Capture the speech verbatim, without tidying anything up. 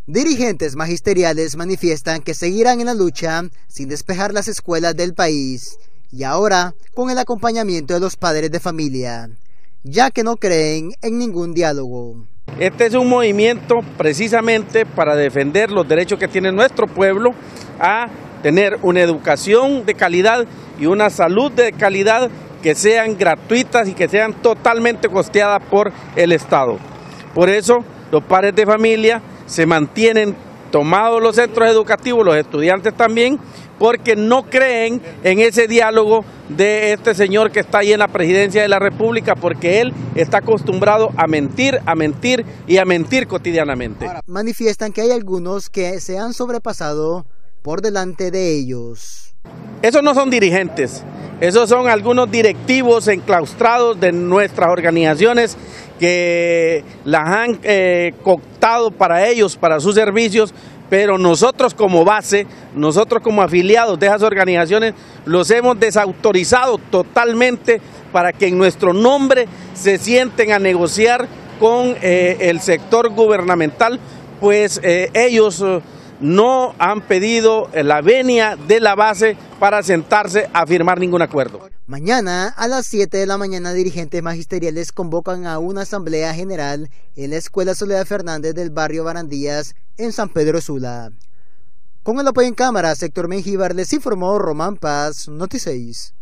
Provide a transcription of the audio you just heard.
Dirigentes magisteriales manifiestan que seguirán en la lucha sin despejar las escuelas del país y ahora con el acompañamiento de los padres de familia, ya que no creen en ningún diálogo. Este es un movimiento precisamente para defender los derechos que tiene nuestro pueblo a tener una educación de calidad y una salud de calidad que sean gratuitas y que sean totalmente costeadas por el Estado. Por eso los padres de familia se mantienen tomados los centros educativos, los estudiantes también, porque no creen en ese diálogo de este señor que está ahí en la presidencia de la República, porque él está acostumbrado a mentir, a mentir y a mentir cotidianamente. Manifiestan que hay algunos que se han sobrepasado por delante de ellos. Esos no son dirigentes, esos son algunos directivos enclaustrados de nuestras organizaciones que las han eh, cooptado para ellos, para sus servicios, pero nosotros como base, nosotros como afiliados de esas organizaciones, los hemos desautorizado totalmente para que en nuestro nombre se sienten a negociar con eh, el sector gubernamental, pues eh, ellos eh, no han pedido la venia de la base para sentarse a firmar ningún acuerdo. Mañana a las siete de la mañana dirigentes magisteriales convocan a una asamblea general en la Escuela Soledad Fernández del barrio Barandillas en San Pedro Sula. Con el apoyo en cámara, Sector Mengíbar, les informó Román Paz, Noti seis.